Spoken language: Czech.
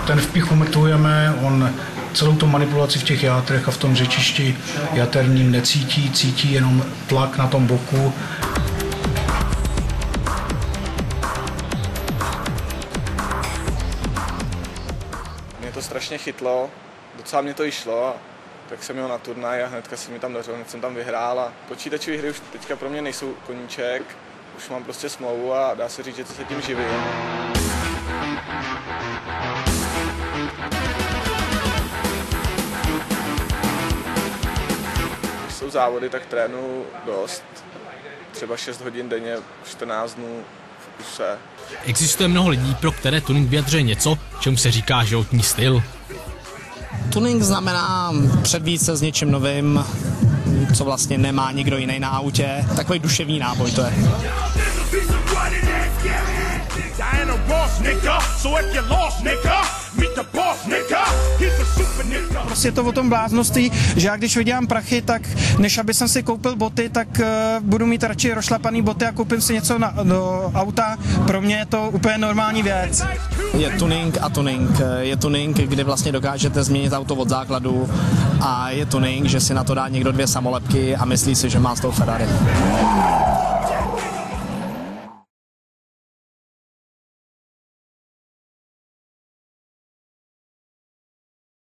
ten vpich umetujeme, on celou tu manipulaci v těch játrech a v tom řečišti jaterním necítí, cítí jenom tlak na tom boku. Mě to strašně chytlo, docela mě to i šlo, tak jsem jel na turnaj a hnedka se mi tam dařilo, hned jsem tam vyhrál a počítačové hry už teďka pro mě nejsou koníček, už mám prostě smlouvu a dá se říct, že se tím živím. Když jsou závody, tak trénuju dost, třeba 6 hodin denně, 14 dnů v kuse. Existuje mnoho lidí, pro které tuning vyjadřuje něco, čemu se říká životní styl. Tuning znamená předvít se s něčím novým, co vlastně nemá nikdo jiný na autě. Takový duševní náboj to je. Prostě je to o tom bláznosti, že já když vydělám prachy, tak než aby jsem si koupil boty, tak budu mít radši rozšlapaný boty a koupím si něco do auta. Pro mě je to úplně normální věc. Je tuning a tuning. Je tuning, kdy vlastně dokážete změnit auto od základu a je tuning, že si na to dá někdo 2 samolepky a myslí si, že má z toho Ferrari.